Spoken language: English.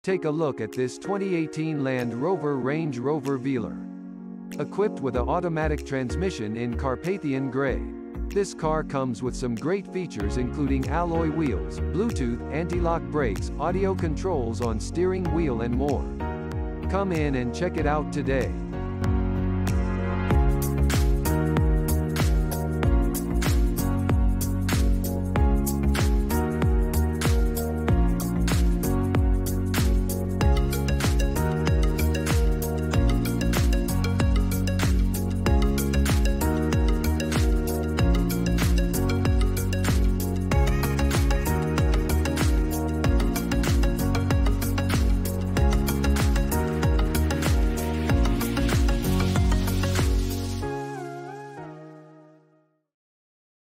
Take a look at this 2018 Land Rover Range Rover Velar. Equipped with an automatic transmission in Carpathian Grey. This car comes with some great features including alloy wheels, Bluetooth, anti-lock brakes, audio controls on steering wheel and more. Come in and check it out today.